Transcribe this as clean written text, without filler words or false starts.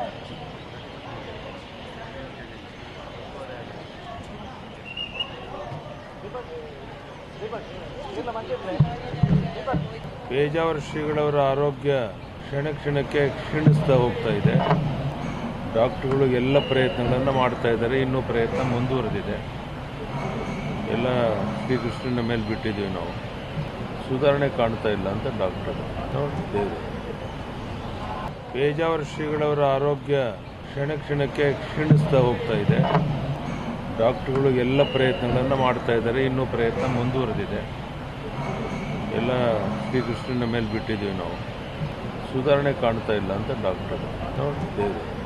ಪೇಜಾವರ ಶ್ರೀಗಳವರ ಆರೋಗ್ಯ ಕ್ಷಣ ಕ್ಷಣಕ್ಕೆ ಕ್ಷೀಣಿಸ್ತಾ ಹೋಗ್ತಾ ಇದೆ. ಡಾಕ್ಟರ್ಗಳು ಎಲ್ಲ ಪ್ರಯತ್ನಗಳನ್ನು ಮಾಡ್ತಾ ಇದ್ದಾರೆ. ಇನ್ನೂ ಪ್ರಯತ್ನ ಮುಂದುವರೆದಿದೆ. ಎಲ್ಲ ಶ್ರೀಕೃಷ್ಣನ ಮೇಲೆ ಬಿಟ್ಟಿದ್ದೀವಿ ನಾವು. ಸುಧಾರಣೆ ಕಾಣ್ತಾ ಇಲ್ಲ ಅಂತ ಡಾಕ್ಟರ್ ನೋಡ್ತಿದ್ದೇವೆ. ಪೇಜಾವರ ಶ್ರೀಗಳವರ ಆರೋಗ್ಯ ಕ್ಷಣ ಕ್ಷಣಕ್ಕೆ ಕ್ಷೀಣಿಸ್ತಾ ಹೋಗ್ತಾ ಇದೆ. ಡಾಕ್ಟರ್ಗಳು ಎಲ್ಲ ಪ್ರಯತ್ನಗಳನ್ನು ಮಾಡ್ತಾ ಇದ್ದಾರೆ. ಇನ್ನೂ ಪ್ರಯತ್ನ ಮುಂದುವರೆದಿದೆ. ಎಲ್ಲ ಶ್ರೀಕೃಷ್ಣನ ಮೇಲೆ ಬಿಟ್ಟಿದ್ದೀವಿ ನಾವು. ಸುಧಾರಣೆ ಕಾಣ್ತಾ ಇಲ್ಲ ಅಂತ ಡಾಕ್ಟರ್ ನೋಡ್ತಿದ್ದೇವೆ.